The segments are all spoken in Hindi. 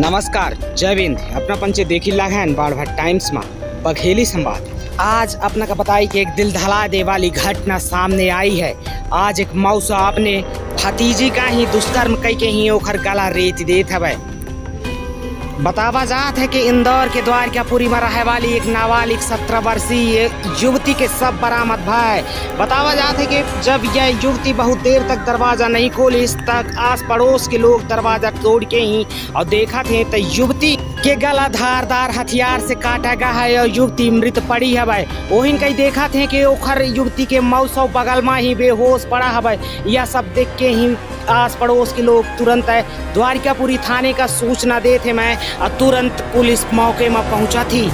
नमस्कार, जय हिंद। अपना पंचे देखी लागन बाढ़ टाइम्स में बघेली संवाद। आज अपना का बताई कि एक दिल दहला दे वाली घटना सामने आई है। आज एक मौसा अपने भतीजी का ही दुष्कर्म कई के ही ओखर गला रेत देत हवे। बतावा जात है कि इंदौर के द्वारकापुरी में रहे वाली एक नाबालिग 17 वर्षीय युवती के सब बरामद भय। बतावा जात है कि जब यह युवती बहुत देर तक दरवाजा नहीं खोली, इस तक आस पड़ोस के लोग दरवाजा तोड़ के ही और देखा थे तो युवती के गला धारदार हथियार से काटा गया है और युवती मृत पड़ी है। वही कई देखा थे कि ओखर युवती के मौसौ बगल में ही बेहोश पड़ा है। यह सब देख के ही आस पड़ोस के लोग तुरंत द्वारकापुरी थाने का सूचना देते मैं और तुरंत पुलिस मौके में पहुंचा थी।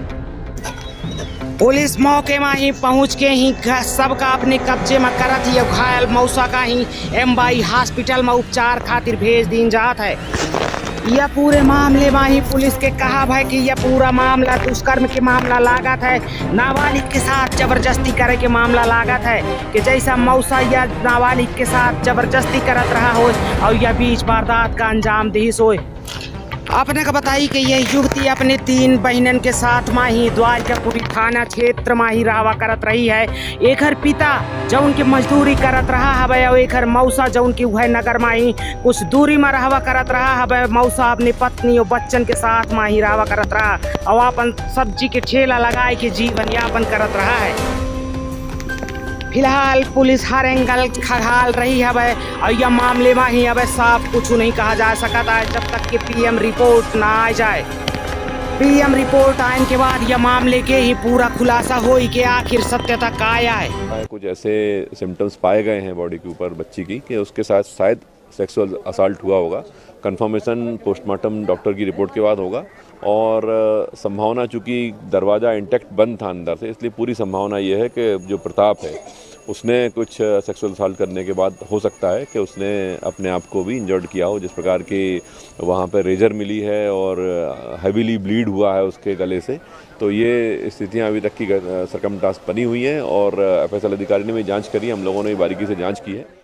पुलिस मौके में ही पहुंच के ही सबका अपने कब्जे में करा थी। घायल मौसा का ही एमबाई हॉस्पिटल में उपचार खातिर भेज दी जात है। यह पूरे मामले में ही पुलिस के कहा है कि यह पूरा मामला दुष्कर्म के मामला लागत है, नाबालिग के साथ जबरदस्ती करे के मामला लागत है कि जैसा मौसा या नाबालिग के साथ जबरदस्ती करत रहा हो और यह बीच वारदात का अंजाम दीस हो। अपने का बताई कि यह युवती अपने 3 बहनन के साथ में ही द्वारकापुरी थाना क्षेत्र में ही रहवा करत रही है। एक पिता जो उनकी मजदूरी करत रहा है और एक मौसा जो उनकी वह नगर में ही कुछ दूरी में रहवा करत रहा है। मौसा अपनी पत्नी और बच्चन के साथ में ही रहवा करत रहा और अपन सब्जी के ठेला लगाए के जीवन यापन करत रहा है। फिलहाल पुलिस हर एंगल खंगाल रही है और यह मामले में ही अब साफ कुछ नहीं कहा जा सकता है जब तक कि पीएम रिपोर्ट ना आ जाए। पीएम रिपोर्ट आने के बाद यह मामले के ही पूरा खुलासा हो कि आखिर सत्य तक आया है। कुछ ऐसे सिम्टम्स पाए गए हैं बॉडी के ऊपर बच्ची की कि उसके साथ शायद सेक्सुअल असॉल्ट हुआ होगा। कंफर्मेशन पोस्टमार्टम डॉक्टर की रिपोर्ट के बाद होगा और संभावना चूँकि दरवाज़ा इंटैक्ट बंद था अंदर से, इसलिए पूरी संभावना ये है कि जो प्रताप है उसने कुछ सेक्सुअल असॉल्ट करने के बाद हो सकता है कि उसने अपने आप को भी इंजर्ड किया हो। जिस प्रकार की वहाँ पर रेजर मिली है और हैवीली ब्लीड हुआ है उसके गले से, तो ये स्थितियाँ अभी तक की सरकमस्टांस बनी हुई हैं और एफएसएल अधिकारी ने भी जांच करी, हम लोगों ने भी बारीकी से जांच की है।